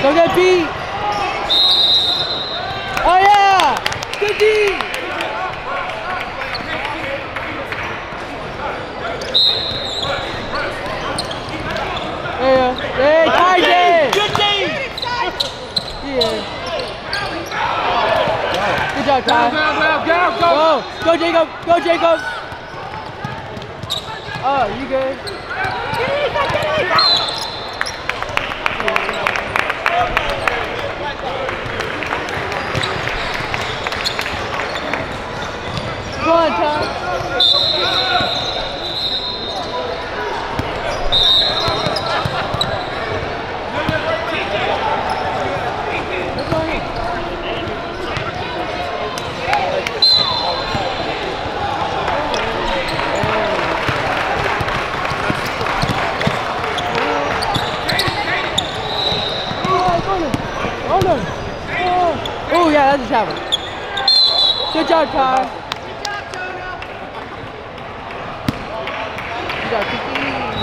Don't get beat. Oh yeah! Good D! Hey, Kaiden! Good D! Yeah. Good job, Kai. Go, Jacob! Go, Jacob! Oh, you good? Come on, Ty. Oh yeah, that's a travel. Good job, Ty. Good job, Kiki.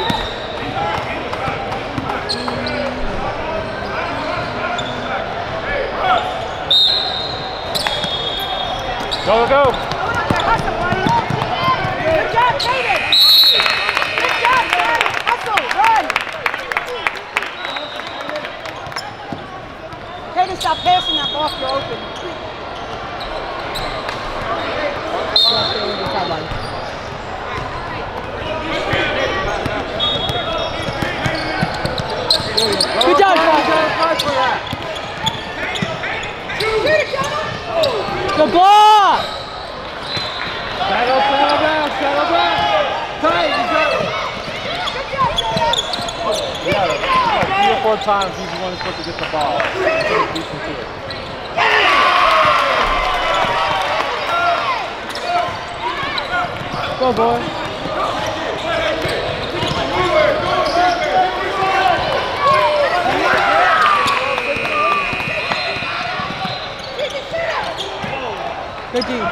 Go, go! Good job, Kaiden! Good job, man! Hustle, run! Kaiden, stop passing that ball if you're open. Good job, Ty. Good block! Settle back. Tight, you got it. Yeah, 3 or 4 times he's the one who's supposed to get the ball. Reaching to it. Go, boy. Good D.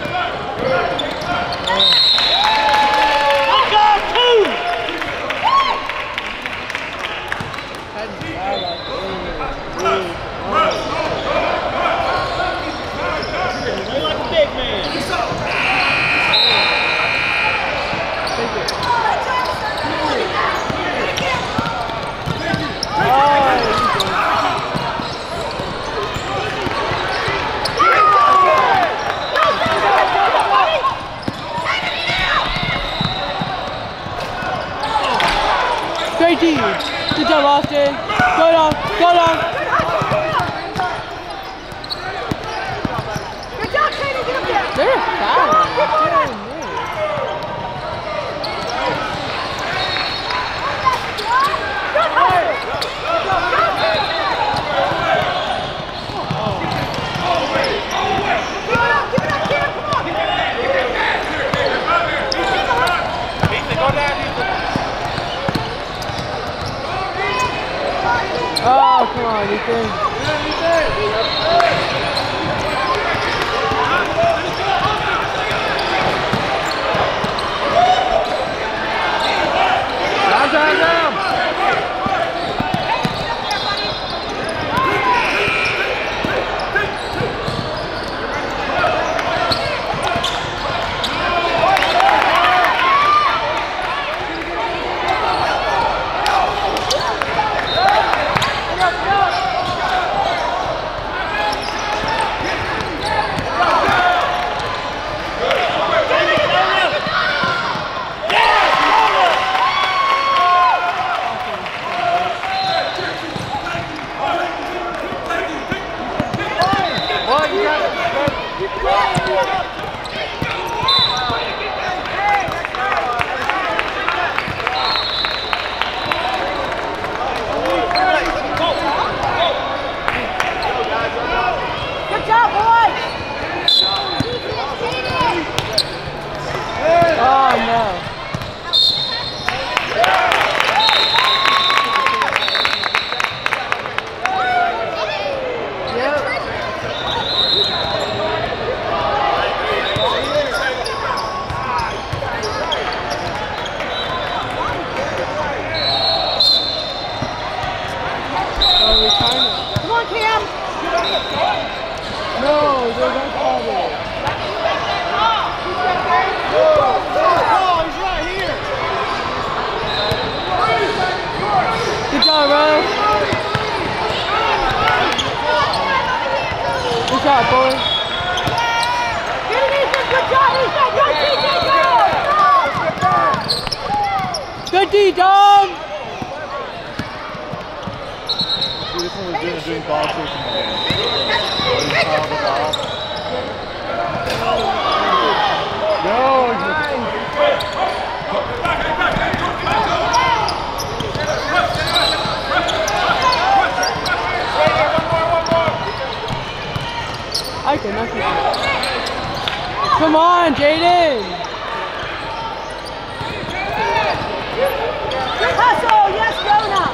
Great D. Good job, Austin. Go down. Go down. Good job, Kaiden. Get up there. They're foul. Oh, come on, Ethan. Down. Good job, boys! Oh, no. Retirement. on, Cam. No, they're not called it. He's right here. Good job, bro. Good shot, boy. Get it, Ethan. Good job, Ethan. Go, TJ, go. Good D, Dom. See, this one was doing ball chasing again. He fouled the ball. No, I can knock it. Come on, Jaden. Good hustle. Yes, Jonah.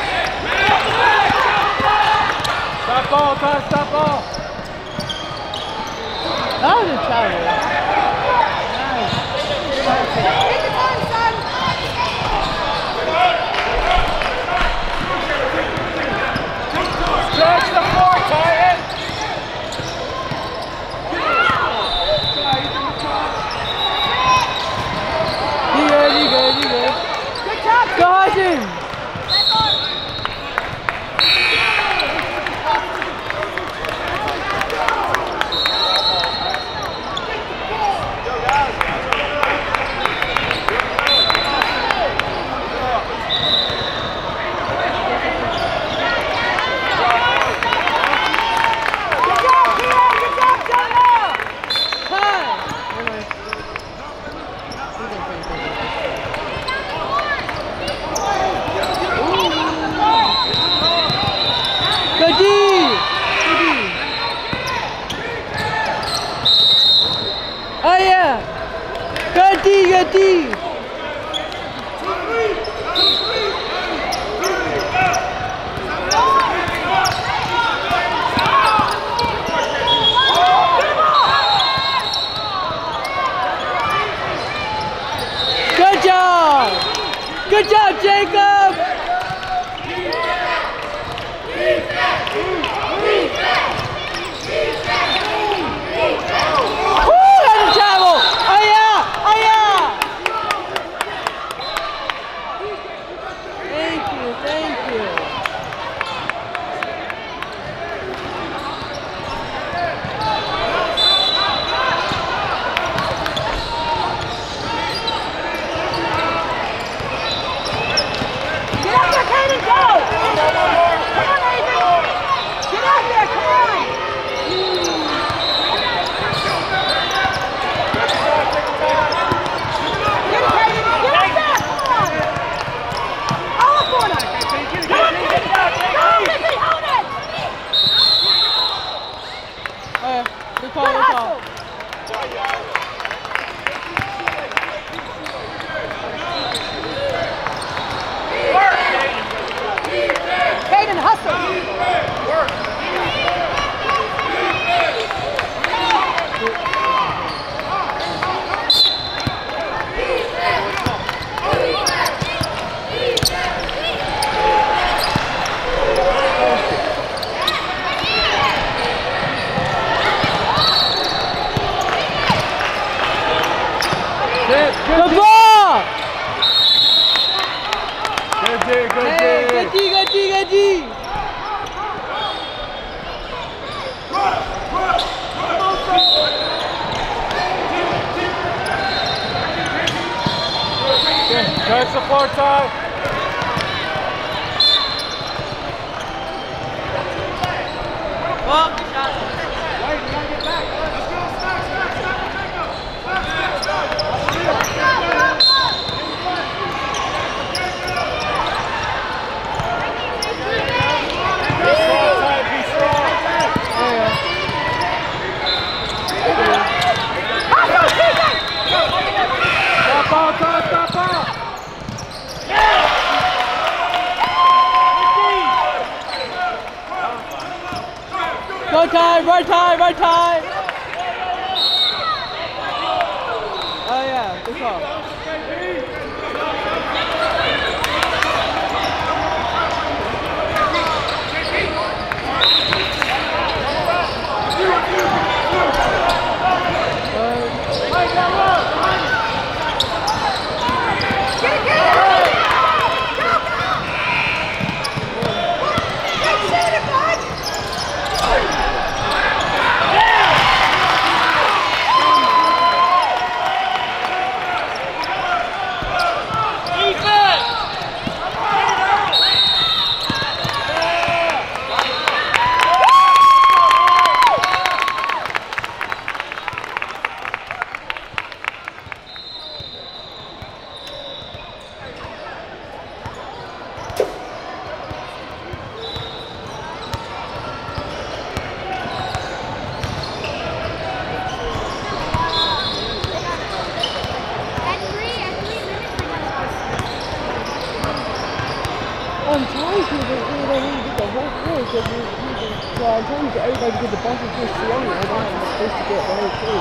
stop ball, Ty, stop ball. That was a travel. Take your time, son. Stretch the floor, Titan. You good, you good, you good. Good job. Go, Hashim. Good job, Cam. Good job, Jonah. Hi. Good D. Good D. Oh yeah. Good D, good D. Good job! Good job, Jacob! Woo! That's a travel! Oh yeah! Oh yeah! Thank you, thank you. Get up there, Kaden, go! Come on, Nathan! Get up there, come on! Get it, Kaden! Get up there, come on! All up on him! Go on, Kaden! Go, Missy, hold it! Oh yeah. Good call, Good good call. hustle! Kaden, hustle! Good ball! Good D, good Hey, D. good D, good D, good D! Stretch the floor, Ty. Oh, good shot. Stop ball, Ty, stop ball. Go time, right time, right time! Oh yeah, good call. because well, I'm trying to get everybody because the bus is just slow. I don't have space to get the whole thing.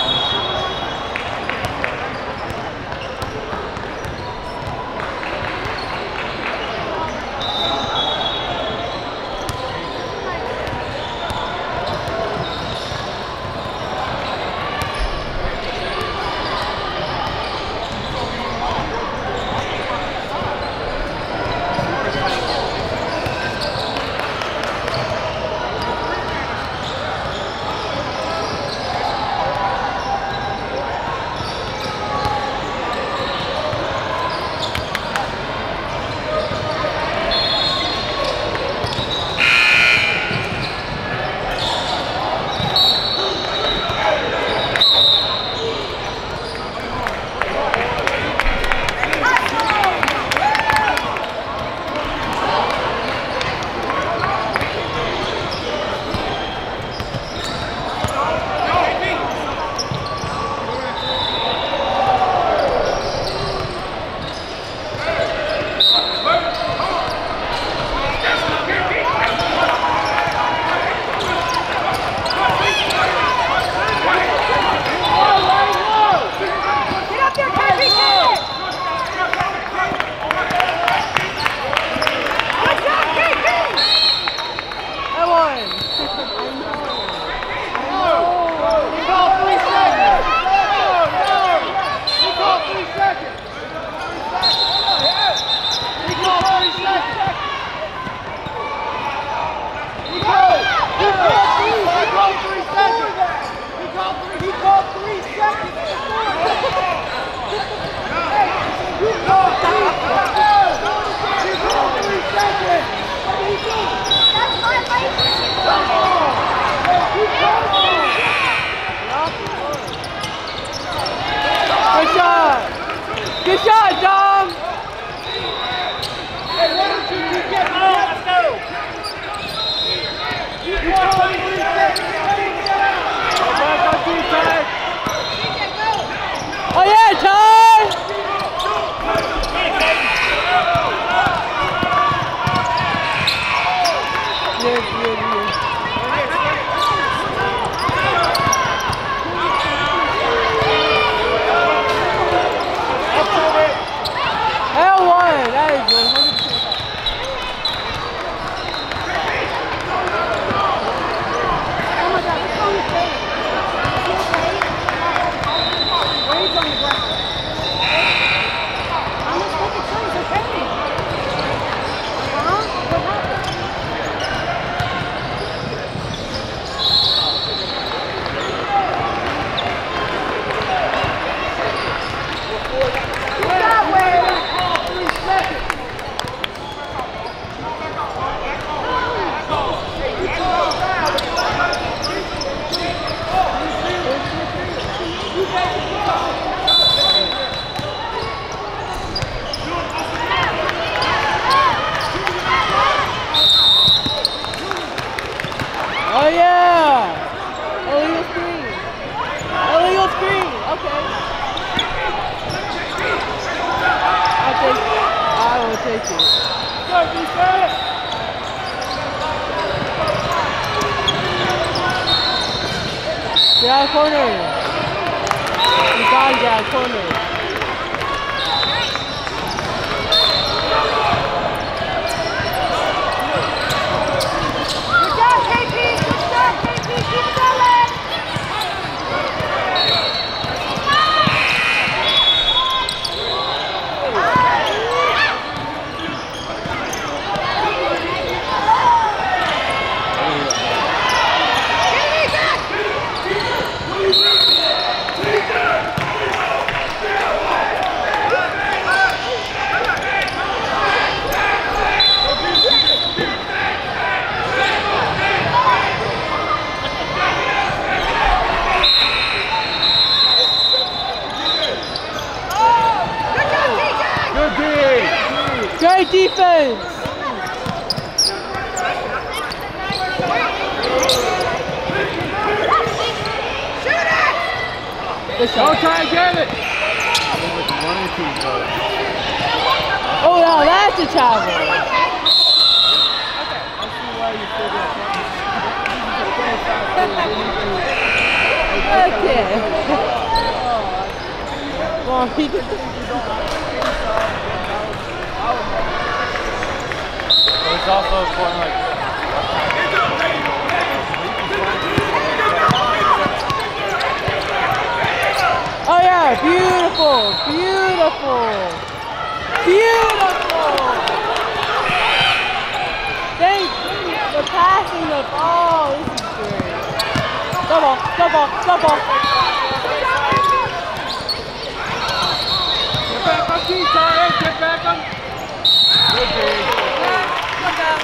Good shot, Dom! Hey, why don't you get let's go! You got 23 seconds! Oh yeah, Ty! Yeah. L1, that is 100%. Oh yeah! Illegal screen. Illegal screen. Okay. I will take it. Go defense! Get out of the corner. You gotta get out of the corner. Great defense! Don't try and get it! Oh, now that's a travel! I see why you Okay. Well, he can. It's also important, like. Oh yeah, beautiful, beautiful, beautiful. Thanks for passing the ball. This is great. Go ball, go ball, go ball. Get back up, Tyler. Get back up. Good game. Come back.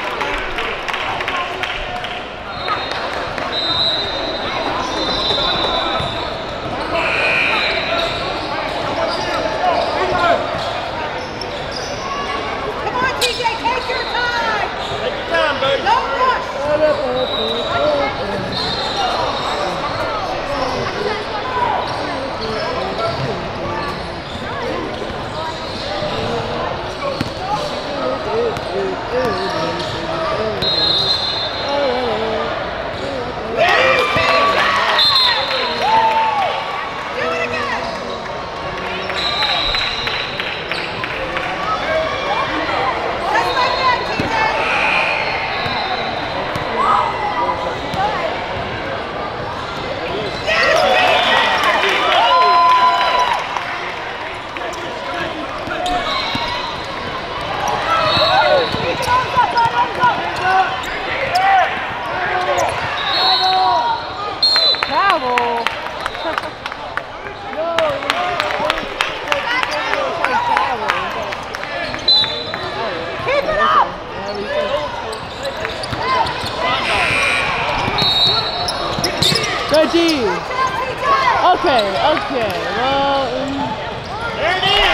Reggie! Okay, okay, well... There it is!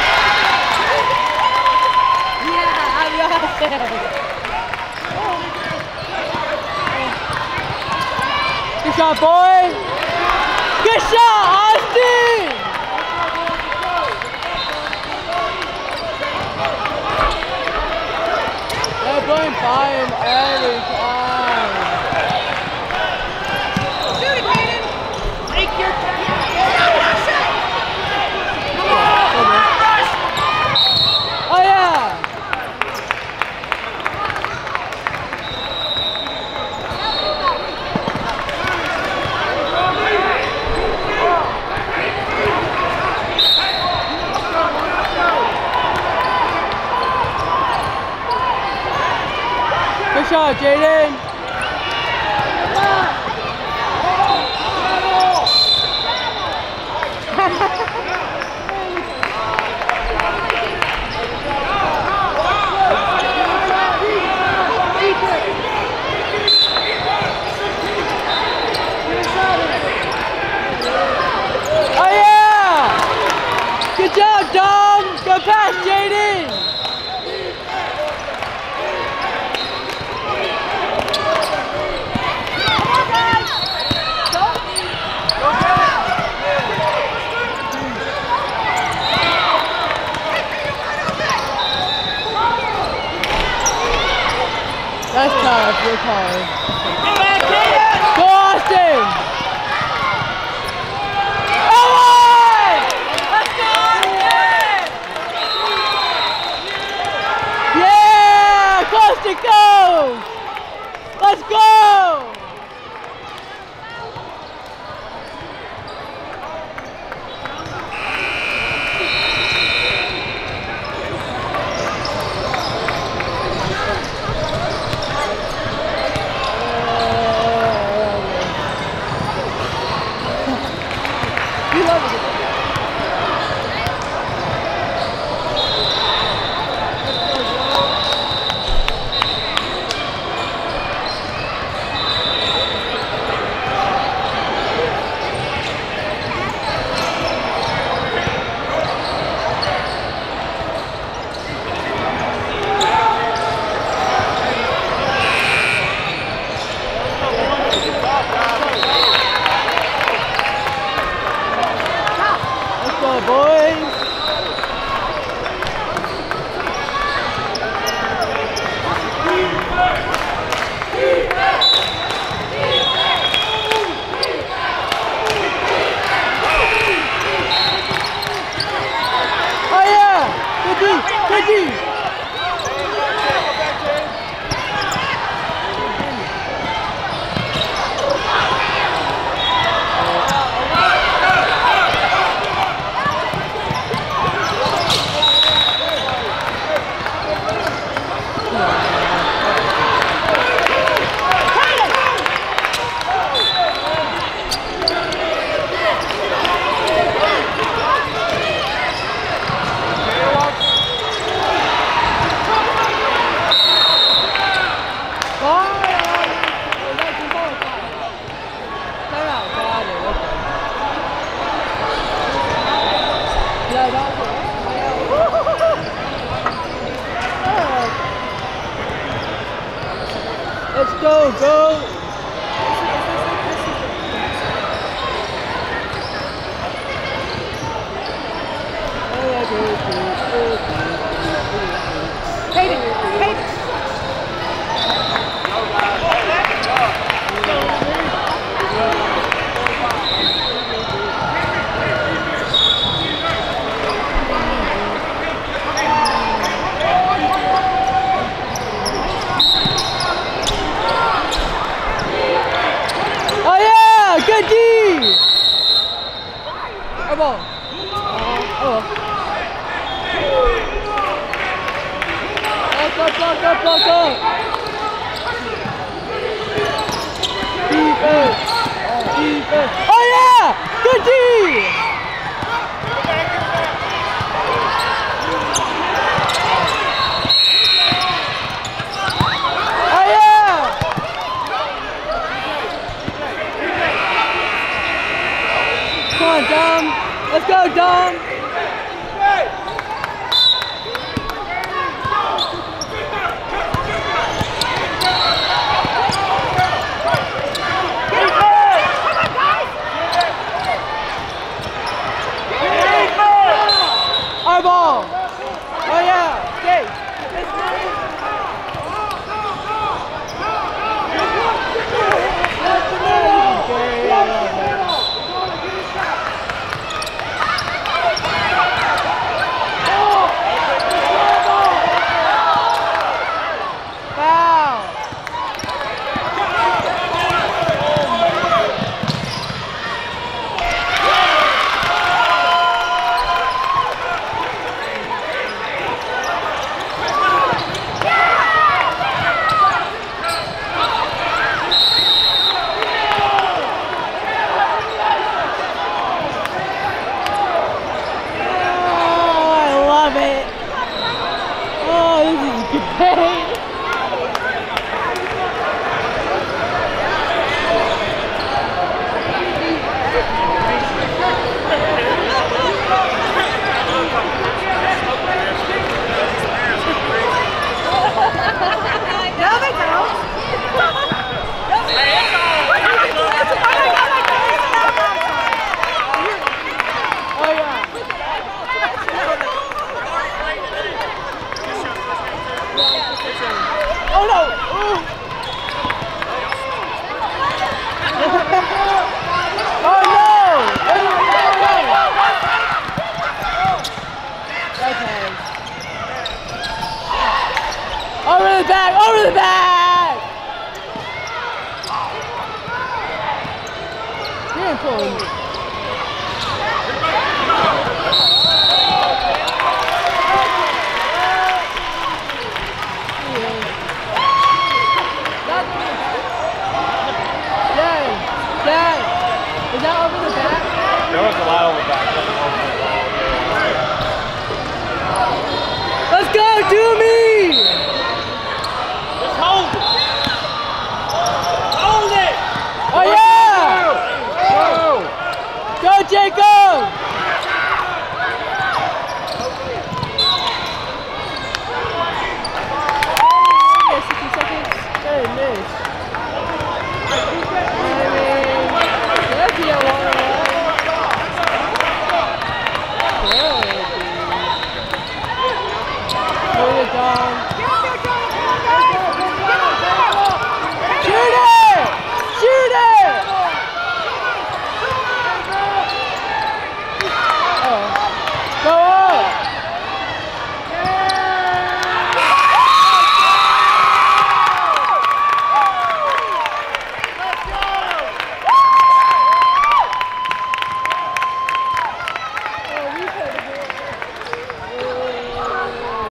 Yeah, I got it! Good shot, boy! Good shot, Austin! They're going by him every time. Shoot it, Peyton! Take your time! Oh yeah! Good shot, Jaden! Oh yeah! Good job, Dom! Go past Jaden! That's tough, you're hard. Go Austin! Owen! Let's go Austin! Yeah! Coast to coast! Let's go! You love it. Let's go, boys. Go, go. Hayden, Hayden. Oh yeah, good D. Air ball. Oh. Block up. Defense. Oh yeah, good D. Oh yeah. Come on, Dom. Let's go, Dom. Our ball. Oh yeah. Okay. Oh no! Oh no! Okay. Over the back! Over the back! You're in